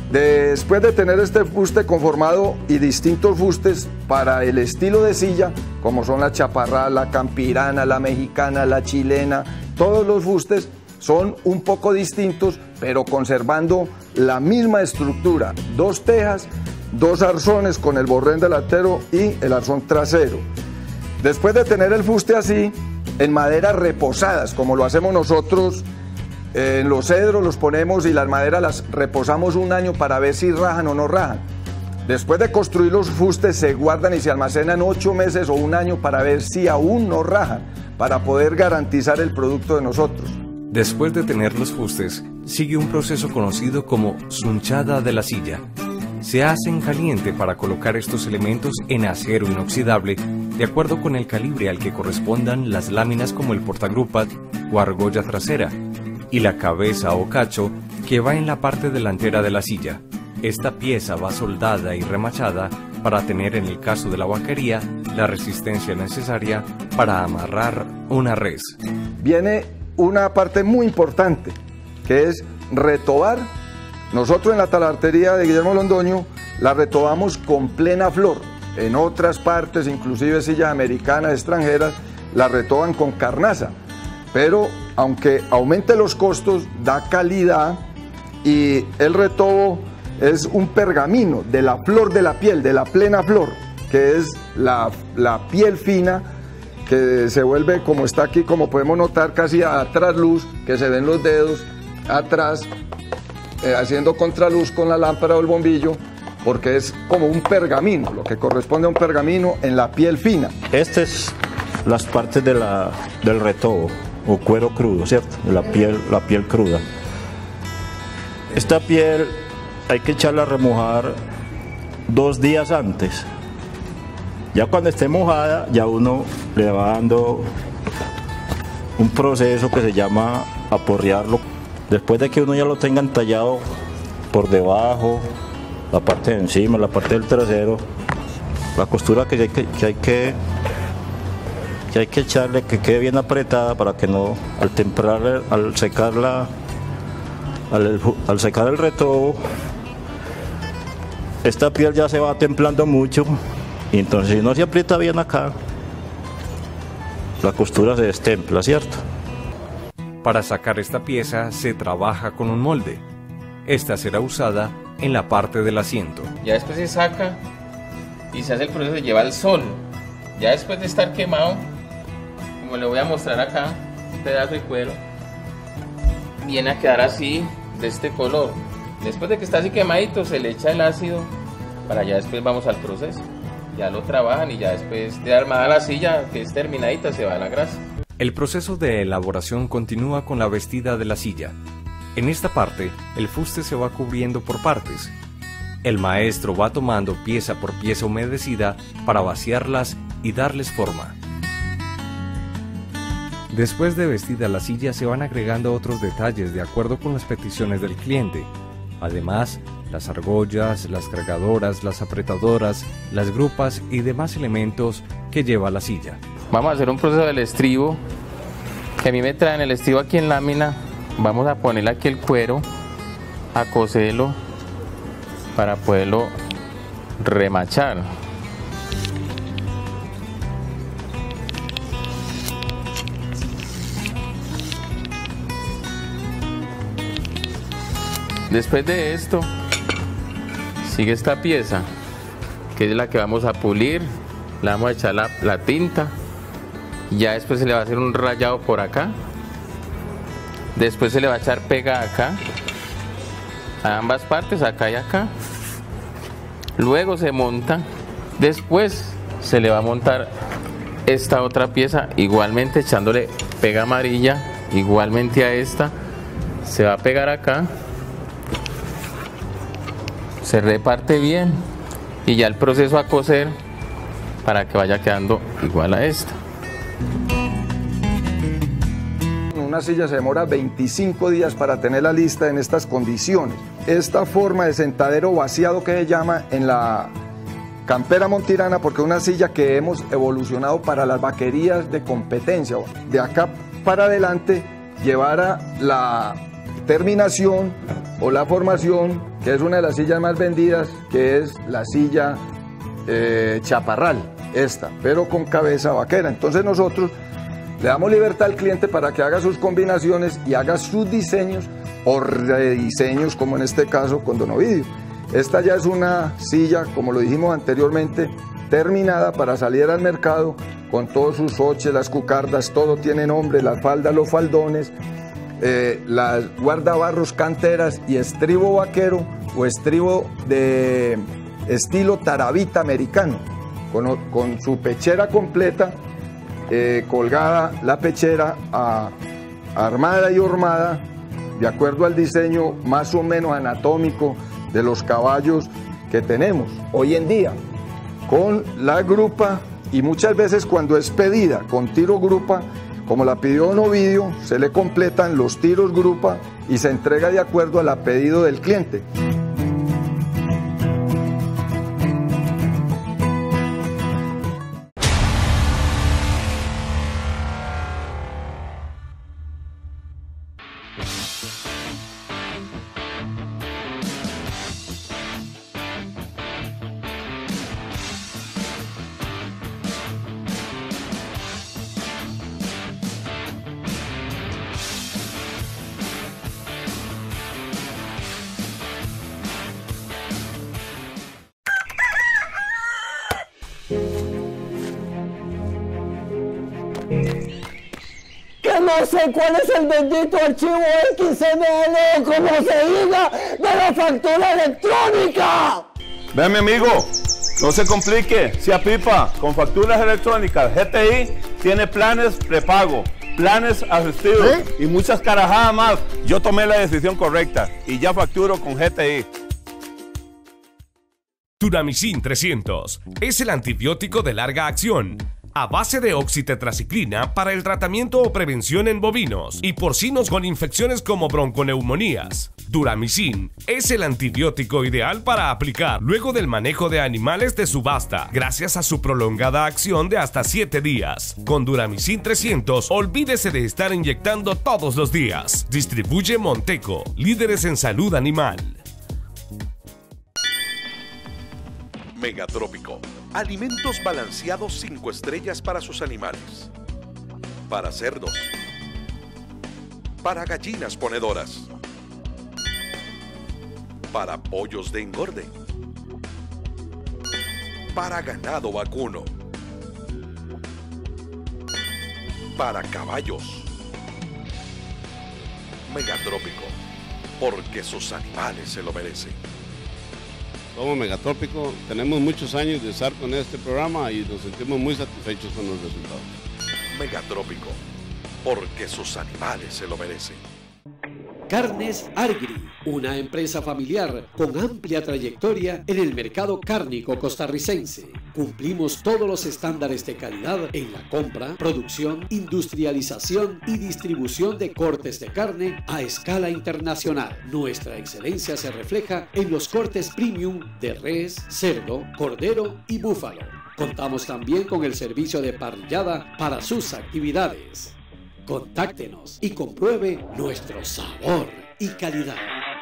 Después de tener este fuste conformado y distintos fustes para el estilo de silla, como son la chaparral, la campirana, la mexicana, la chilena, todos los fustes son un poco distintos, pero conservando la misma estructura. 2 tejas, 2 arzones con el borrén delantero y el arzón trasero. Después de tener el fuste así, en maderas reposadas, como lo hacemos nosotros, en los cedros los ponemos y las maderas las reposamos un año para ver si rajan o no rajan. Después de construir los fustes se guardan y se almacenan 8 meses o un año para ver si aún no rajan, para poder garantizar el producto de nosotros. Después de tener los fustes, sigue un proceso conocido como sunchada de la silla. Se hace en caliente para colocar estos elementos en acero inoxidable de acuerdo con el calibre al que correspondan las láminas como el portagrupas o argolla trasera y la cabeza o cacho que va en la parte delantera de la silla. Esta pieza va soldada y remachada para tener en el caso de la vaquería la resistencia necesaria para amarrar una res. Viene una parte muy importante que es retobar. Nosotros en la talabartería de Guillermo Londoño la retobamos con plena flor. En otras partes, inclusive sillas americanas, extranjeras, la retoban con carnaza. Pero aunque aumente los costos, da calidad y el retobo es un pergamino de la flor de la piel, de la plena flor, que es la piel fina, que se vuelve como está aquí, como podemos notar, casi a trasluz, que se ven los dedos atrás, haciendo contraluz con la lámpara o el bombillo, porque es como un pergamino, lo que corresponde a un pergamino en la piel fina. Estas es las partes del retobo, o cuero crudo, ¿cierto? La piel cruda. Esta piel hay que echarla a remojar 2 días antes. Ya cuando esté mojada, ya uno le va dando un proceso que se llama aporrearlo. Después de que uno ya lo tenga entallado por debajo, la parte de encima, la parte del trasero, la costura que hay que echarle, que quede bien apretada para que no, al secar el retobo, esta piel ya se va templando mucho y entonces si no se aprieta bien acá, la costura se destempla, ¿cierto? Para sacar esta pieza se trabaja con un molde. Esta será usada en la parte del asiento. Ya después se saca y se hace el proceso de llevar al sol. Ya después de estar quemado, como le voy a mostrar acá, un pedazo de cuero, viene a quedar así, de este color. Después de que está así quemadito, se le echa el ácido para ya después vamos al proceso. Ya lo trabajan y ya después de armada la silla, que es terminadita, se va la grasa. El proceso de elaboración continúa con la vestida de la silla. En esta parte, el fuste se va cubriendo por partes. El maestro va tomando pieza por pieza humedecida para vaciarlas y darles forma. Después de vestida la silla se van agregando otros detalles de acuerdo con las peticiones del cliente. Además, las argollas, las cargadoras, las apretadoras, las grupas y demás elementos que lleva la silla. Vamos a hacer un proceso del estribo, que a mí me traen el estribo aquí en lámina. Vamos a ponerle aquí el cuero, a coserlo para poderlo remachar. Después de esto, sigue esta pieza, que es la que vamos a pulir. Le vamos a echar la tinta. Ya después se le va a hacer un rayado por acá. Después se le va a echar pega acá, a ambas partes, acá y acá. Luego se monta. Después se le va a montar esta otra pieza, igualmente echándole pega amarilla, igualmente a esta. Se va a pegar acá. Se reparte bien y ya el proceso a coser para que vaya quedando igual a esta. Una silla se demora 25 días para tenerla lista en estas condiciones. Esta forma de sentadero vaciado que se llama en la campera montirana, porque es una silla que hemos evolucionado para las vaquerías de competencia. De acá para adelante llevar a la terminación o la formación, que es una de las sillas más vendidas, que es la silla chaparral, esta, pero con cabeza vaquera. Entonces nosotros le damos libertad al cliente para que haga sus combinaciones y haga sus diseños o rediseños, como en este caso con Don Ovidio. Esta ya es una silla, como lo dijimos anteriormente, terminada para salir al mercado con todos sus hoches, las cucardas, todo tiene nombre, las faldas, los faldones, las guardabarros, canteras y estribo vaquero o estribo de estilo tarabita americano, con su pechera completa, colgada la pechera armada y hormada de acuerdo al diseño más o menos anatómico de los caballos que tenemos hoy en día, con la grupa, y muchas veces cuando es pedida con tiro grupa, como la pidió Don Ovidio, se le completan los tiros grupa y se entrega de acuerdo al pedido del cliente. Que no sé cuál es el bendito archivo XML, como se diga, de la factura electrónica. Vea, mi amigo, no se complique, sea pipa, con facturas electrónicas. GTI tiene planes prepago, planes asistidos y muchas carajadas más. Yo tomé la decisión correcta y ya facturo con GTI. Duramicin 300 es el antibiótico de larga acción a base de oxitetraciclina para el tratamiento o prevención en bovinos y porcinos con infecciones como bronconeumonías. Duramicin es el antibiótico ideal para aplicar luego del manejo de animales de subasta, gracias a su prolongada acción de hasta 7 días. Con Duramicin 300, olvídese de estar inyectando todos los días. Distribuye Monteco, líderes en salud animal. Megatrópico, alimentos balanceados 5 estrellas para sus animales. Para cerdos. Para gallinas ponedoras. Para pollos de engorde. Para ganado vacuno. Para caballos. Megatrópico, porque sus animales se lo merecen. Somos Megatrópico, tenemos muchos años de estar con este programa y nos sentimos muy satisfechos con los resultados. Megatrópico, porque sus animales se lo merecen. Carnes Argri, una empresa familiar con amplia trayectoria en el mercado cárnico costarricense. Cumplimos todos los estándares de calidad en la compra, producción, industrialización y distribución de cortes de carne a escala internacional. Nuestra excelencia se refleja en los cortes premium de res, cerdo, cordero y búfalo. Contamos también con el servicio de parrillada para sus actividades. Contáctenos y compruebe nuestro sabor y calidad.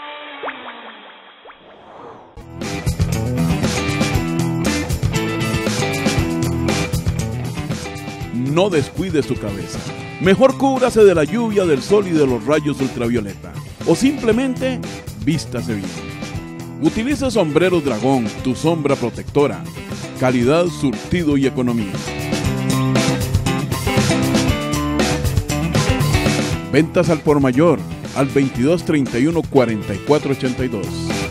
No descuide su cabeza. Mejor cúbrase de la lluvia, del sol y de los rayos ultravioleta. O simplemente vístase bien. Utiliza Sombreros Dragón, tu sombra protectora. Calidad, surtido y economía. Ventas al por mayor al 22 31 44 82.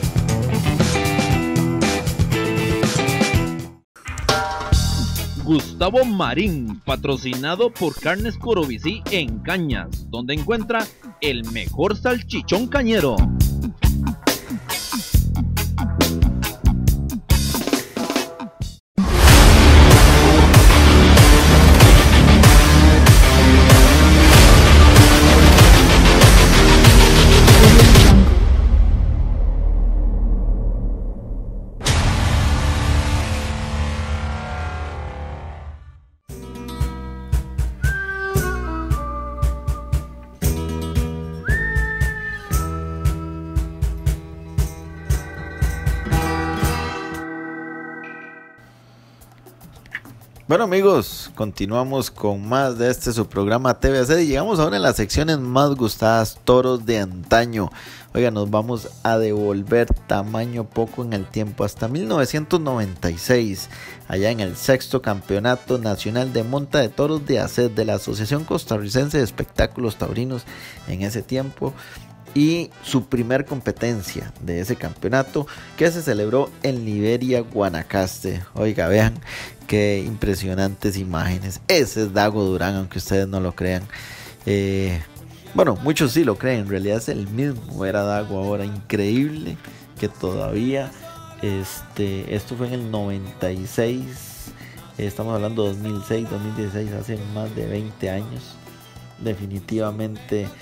Gustavo Marín, patrocinado por Carnes Corobicí en Cañas, donde encuentra el mejor salchichón cañero. Bueno amigos, continuamos con más de su programa TVAC y llegamos ahora a las secciones más gustadas, toros de antaño. Oiga, nos vamos a devolver tamaño poco en el tiempo, hasta 1996, allá en el 6º Campeonato Nacional de Monta de Toros de ACET de la Asociación Costarricense de Espectáculos Taurinos en ese tiempo. Y su primer competencia de ese campeonato que se celebró en Liberia, Guanacaste. Oiga, vean qué impresionantes imágenes. Ese es Dago Durán, aunque ustedes no lo crean. Bueno, muchos sí lo creen, en realidad es el mismo, era Dago ahora. Increíble que todavía, esto fue en el 96, estamos hablando de 2006, 2016, hace más de 20 años. Definitivamente...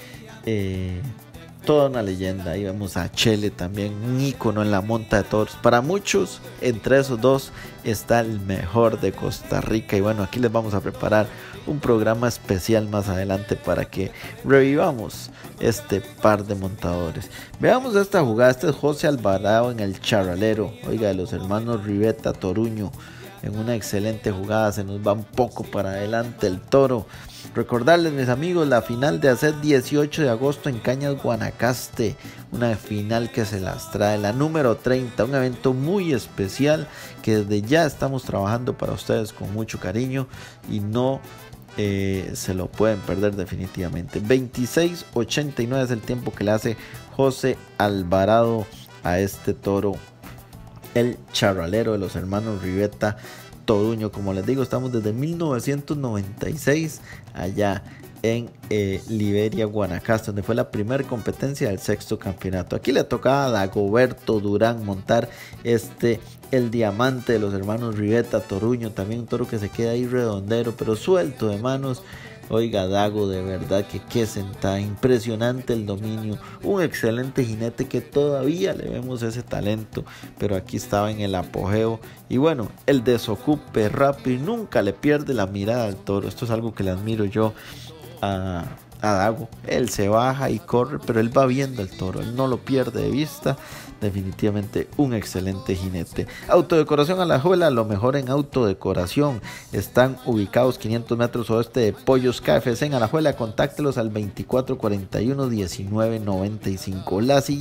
toda una leyenda. Ahí vemos a Chele también, un ícono en la monta de toros. Para muchos, entre esos dos está el mejor de Costa Rica. Y bueno, aquí les vamos a preparar un programa especial más adelante para que revivamos este par de montadores. Veamos esta jugada. Este es José Alvarado en el Charralero, oiga, de los hermanos Riveta Toruño. En una excelente jugada, se nos va un poco para adelante el toro. Recordarles, mis amigos, la final de ACET 18 de agosto en Cañas, Guanacaste. Una final que se las trae, la número 30. Un evento muy especial que desde ya estamos trabajando para ustedes con mucho cariño. Y no se lo pueden perder definitivamente. 26.89 es el tiempo que le hace José Alvarado a este toro. El Charralero de los hermanos Riveta Toruño. Como les digo, estamos desde 1996 allá en Liberia, Guanacaste, donde fue la primera competencia del 6º campeonato. Aquí le tocaba a Dagoberto Durán montar el diamante de los hermanos Riveta Toruño. También un toro que se queda ahí redondero, pero suelto de manos. Oiga, Dago, de verdad que qué sentada, impresionante el dominio, un excelente jinete que todavía le vemos ese talento, pero aquí estaba en el apogeo. Y bueno, el desocupe rápido y nunca le pierde la mirada al toro. Esto es algo que le admiro yo a Dago. Él se baja y corre, pero él va viendo el toro, él no lo pierde de vista. Definitivamente un excelente jinete. Autodecoración Alajuela, lo mejor en autodecoración. Están ubicados 500 metros oeste de Pollos KFC en Alajuela. Contáctelos al 2441-1995.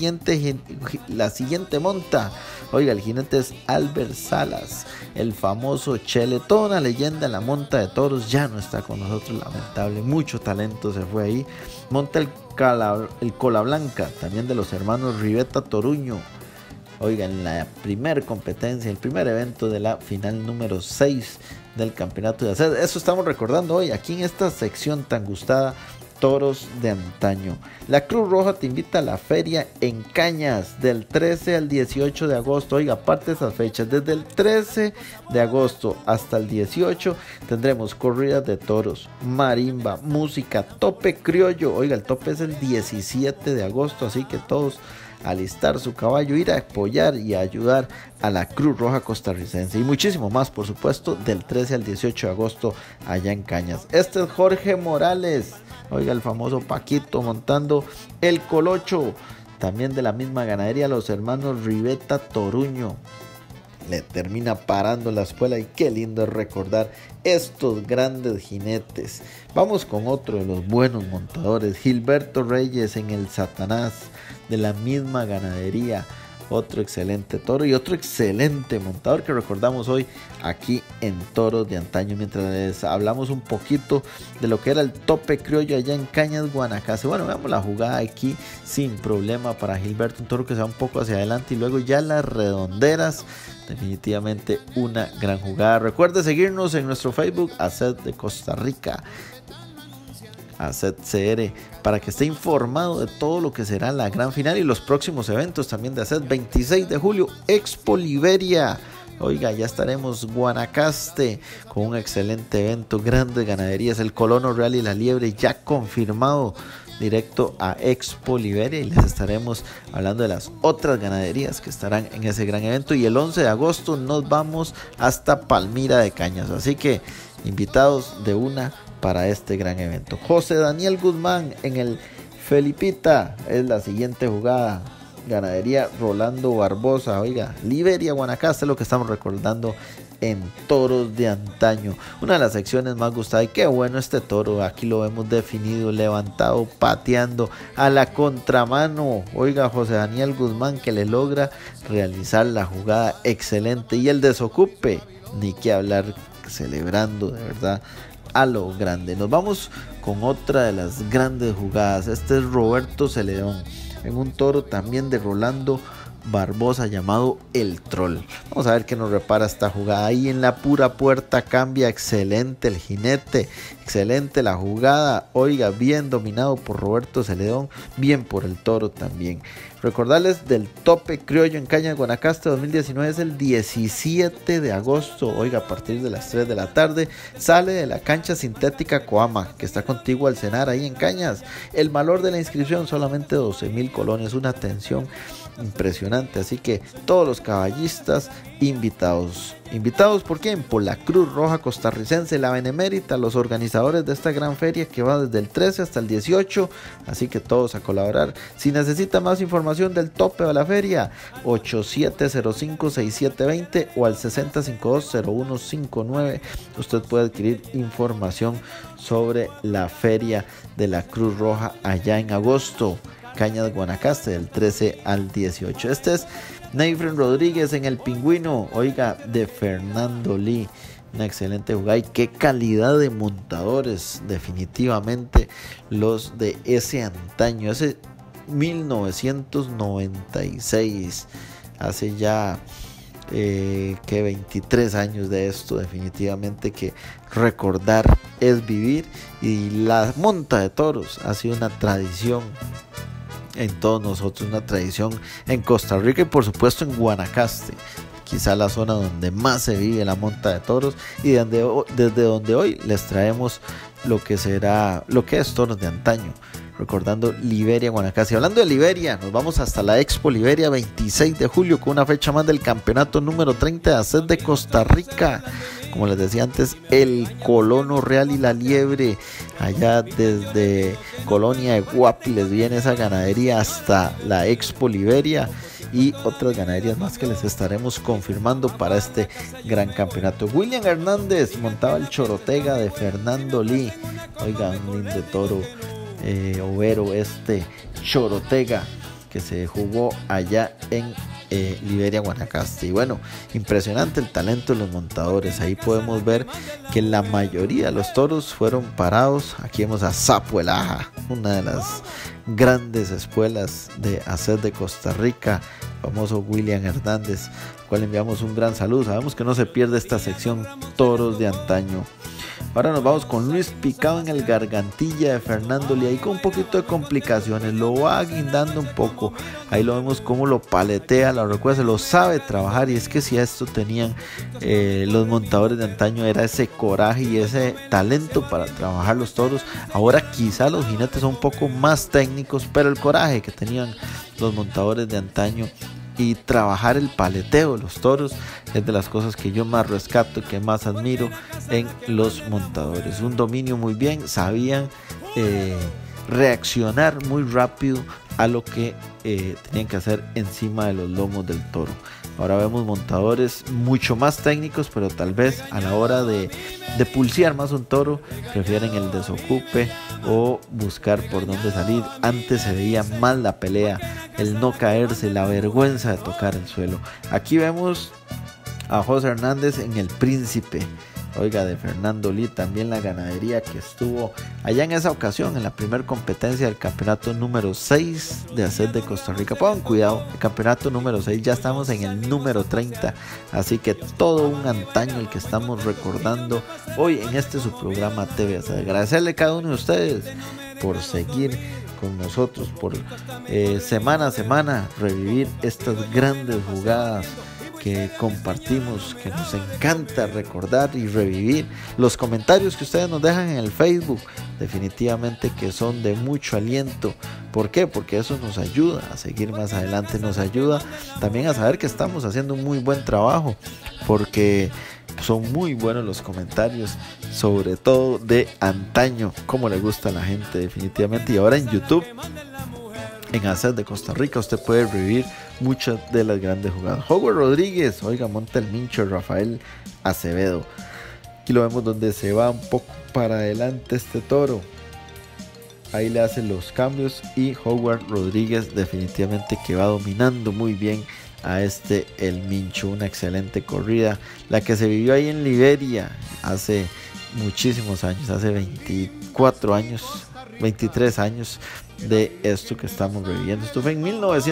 La siguiente monta. Oiga, el jinete es Albert Salas, el famoso Chele. Toda una leyenda en la monta de toros. Ya no está con nosotros, lamentable. Mucho talento se fue ahí. Monta el Cola Blanca, también de los hermanos Riveta Toruño. Oiga, en la primer competencia, el primer evento de la final número 6 del campeonato de ACET. Eso estamos recordando hoy, aquí en esta sección tan gustada, toros de antaño. La Cruz Roja te invita a la feria en Cañas del 13 al 18 de agosto. Oiga, aparte de esas fechas, desde el 13 de agosto hasta el 18 tendremos corridas de toros, marimba, música, tope criollo. Oiga, el tope es el 17 de agosto, así que todos alistar su caballo, ir a apoyar y a ayudar a la Cruz Roja costarricense. Y muchísimo más, por supuesto, del 13 al 18 de agosto allá en Cañas. Este es Jorge Morales. Oiga, el famoso Paquito montando el Colocho, también de la misma ganadería, los hermanos Riveta Toruño. Le termina parando la espuela y qué lindo es recordar estos grandes jinetes. Vamos con otro de los buenos montadores, Gilberto Reyes en el Satanás, de la misma ganadería. Otro excelente toro y otro excelente montador que recordamos hoy aquí en Toros de Antaño, mientras les hablamos un poquito de lo que era el tope criollo allá en Cañas, Guanacaste. Bueno, veamos la jugada aquí sin problema para Gilberto, un toro que se va un poco hacia adelante y luego ya las redonderas. Definitivamente una gran jugada. Recuerde seguirnos en nuestro Facebook, ACET de Costa Rica, ACET CR, para que esté informado de todo lo que será la gran final y los próximos eventos también de ACET. 26 de julio, Expo Liberia. Oiga, ya estaremos Guanacaste con un excelente evento, grandes ganaderías, el Colono Real y la Liebre ya confirmado directo a Expo Liberia, y les estaremos hablando de las otras ganaderías que estarán en ese gran evento. Y el 11 de agosto nos vamos hasta Palmira de Cañas, así que invitados de una para este gran evento. José Daniel Guzmán en el Felipita es la siguiente jugada. Ganadería Rolando Barbosa. Oiga, Liberia, Guanacaste es lo que estamos recordando en Toros de Antaño, una de las secciones más gustadas. Y qué bueno este toro, aquí lo vemos definido, levantado, pateando a la contramano. Oiga, José Daniel Guzmán, que le logra realizar la jugada excelente, y el desocupe, ni que hablar, celebrando de verdad a lo grande. Nos vamos con otra de las grandes jugadas. Este es Roberto Celedón en un toro también de Rolando Barbosa llamado El Troll. Vamos a ver qué nos repara esta jugada. Ahí en la pura puerta cambia, excelente el jinete, excelente la jugada. Oiga, bien dominado por Roberto Celedón, bien por el toro también. Recordarles del tope criollo en Cañas Guanacaste 2019, es el 17 de agosto. Oiga, a partir de las 3 de la tarde sale de la cancha sintética Coama, que está contigua al cenar ahí en Cañas. El valor de la inscripción solamente 12,000 colones, una atención impresionante, así que todos los caballistas invitados. ¿Invitados por quién? Por la Cruz Roja Costarricense, la Benemérita, los organizadores de esta gran feria que va desde el 13 hasta el 18, así que todos a colaborar. Si necesita más información del tope de la feria, 8705-6720 o al 6052-0159, usted puede adquirir información sobre la feria de la Cruz Roja allá en agosto. Cañas Guanacaste del 13 al 18. Este es Neifren Rodríguez en el Pingüino, oiga, de Fernando Lee. Una excelente jugada y qué calidad de montadores, definitivamente los de ese antaño, ese 1996, hace ya que 23 años de esto. Definitivamente que recordar es vivir, y la monta de toros ha sido una tradición en todos nosotros, una tradición en Costa Rica y por supuesto en Guanacaste, quizá la zona donde más se vive la monta de toros, y desde donde hoy les traemos lo que es Toros de Antaño, recordando Liberia, Guanacaste. Hablando de Liberia, nos vamos hasta la Expo Liberia 26 de julio con una fecha más del campeonato número 30 de ACED de Costa Rica. Como les decía antes, el Colono Real y la Liebre, allá desde Colonia de Guapi les viene esa ganadería hasta la Expo Liberia, y otras ganaderías más que les estaremos confirmando para este gran campeonato. William Hernández montaba el Chorotega de Fernando Lee. Oiga, un lindo toro overo Chorotega, que se jugó allá en Liberia, Guanacaste. Y bueno, impresionante el talento de los montadores. Ahí podemos ver que la mayoría de los toros fueron parados. Aquí vemos a Sapo el Aja, una de las grandes espuelas de ACED de Costa Rica, famoso William Hernández, al cual enviamos un gran saludo. Sabemos que no se pierde esta sección Toros de Antaño. Ahora nos vamos con Luis Picado en el Gargantilla de Fernando Lee, ahí con un poquito de complicaciones, lo va guindando un poco, ahí lo vemos como lo paletea, lo recuerda, lo sabe trabajar, y es que si a esto tenían los montadores de antaño, era ese coraje y ese talento para trabajar los toros. Ahora quizá los jinetes son un poco más técnicos, pero el coraje que tenían los montadores de antaño y trabajar el paleteo de los toros es de las cosas que yo más rescato, que más admiro en los montadores. Un dominio muy bien, sabían reaccionar muy rápido a lo que tenían que hacer encima de los lomos del toro. Ahora vemos montadores mucho más técnicos, pero tal vez a la hora de pulsear más un toro prefieren el desocupe o buscar por dónde salir. Antes se veía más la pelea, el no caerse, la vergüenza de tocar el suelo. Aquí vemos a José Hernández en el Príncipe, oiga, de Fernando Lee, también la ganadería que estuvo allá en esa ocasión en la primera competencia del campeonato número 6 de ACED de Costa Rica. Pongan cuidado, el campeonato número 6, ya estamos en el número 30, así que todo un antaño el que estamos recordando hoy en este su programa TV ACED. Agradecerle a cada uno de ustedes por seguir con nosotros, por semana a semana revivir estas grandes jugadas que compartimos, que nos encanta recordar y revivir. Los comentarios que ustedes nos dejan en el Facebook definitivamente que son de mucho aliento. ¿Por qué? Porque eso nos ayuda a seguir más adelante, nos ayuda también a saber que estamos haciendo un muy buen trabajo, porque son muy buenos los comentarios, sobre todo de antaño, como le gusta a la gente definitivamente. Y ahora en YouTube, en ACED de Costa Rica, usted puede revivir muchas de las grandes jugadas. Howard Rodríguez, oiga, monta el mincho Rafael Acevedo. Aquí lo vemos donde se va un poco para adelante este toro. Ahí le hacen los cambios y Howard Rodríguez definitivamente que va dominando muy bien a el Mincho. Una excelente corrida, la que se vivió ahí en Liberia hace muchísimos años, hace 23 años de esto que estamos reviviendo. Esto fue en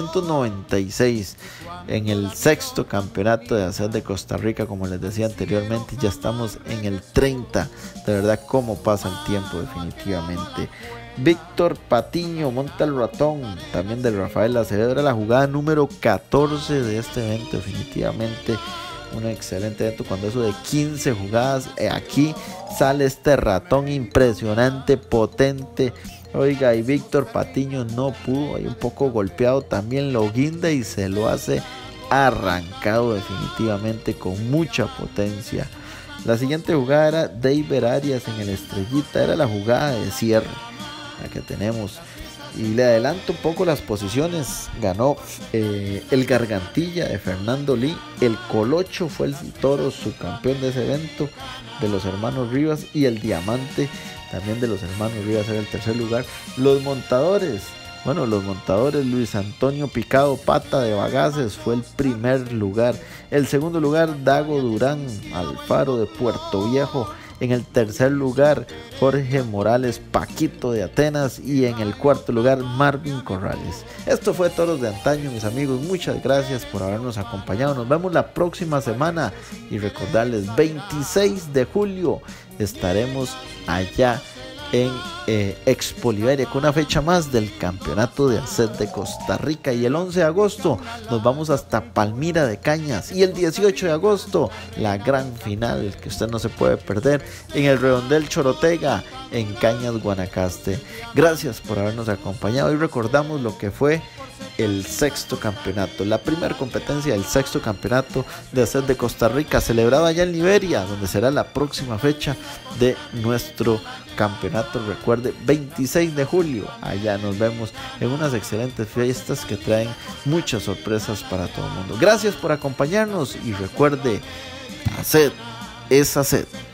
1996, en el 6º campeonato de ACED de Costa Rica, como les decía anteriormente. Ya estamos en el 30, de verdad cómo pasa el tiempo definitivamente. Víctor Patiño monta el ratón, también de Rafael Acevedo. Era la jugada número 14 de este evento, definitivamente un excelente evento. Cuando eso de 15 jugadas, aquí sale este ratón impresionante, potente. Oiga, y Víctor Patiño no pudo, ahí un poco golpeado, también lo guinda y se lo hace arrancado definitivamente con mucha potencia. La siguiente jugada era David Arias en el Estrellita, era la jugada de cierre, la que tenemos. Y le adelanto un poco las posiciones. Ganó el Gargantilla de Fernando Lee. El Colocho fue el toro subcampeón de ese evento, de los hermanos Rivas. Y el Diamante también de los hermanos Rivas era el tercer lugar. Los montadores, Luis Antonio Picado Pata de Bagaces fue el primer lugar. El segundo lugar, Dago Durán Alfaro de Puerto Viejo. En el tercer lugar, Jorge Morales Paquito de Atenas. Y en el cuarto lugar, Marvin Corrales. Esto fue Toros de Antaño, mis amigos. Muchas gracias por habernos acompañado. Nos vemos la próxima semana. Y recordarles, 26 de julio estaremos allá en Expo Liberia con una fecha más del campeonato de ACED de Costa Rica. Y el 11 de agosto nos vamos hasta Palmira de Cañas, y el 18 de agosto la gran final que usted no se puede perder en el Redondel Chorotega en Cañas, Guanacaste. Gracias por habernos acompañado y recordamos lo que fue el 6º campeonato, la primera competencia del 6º campeonato de ACED de Costa Rica, celebrado allá en Liberia, donde será la próxima fecha de nuestro campeonato. Recuerde, 26 de julio, allá nos vemos en unas excelentes fiestas que traen muchas sorpresas para todo el mundo. Gracias por acompañarnos y recuerde, ACED es ACED.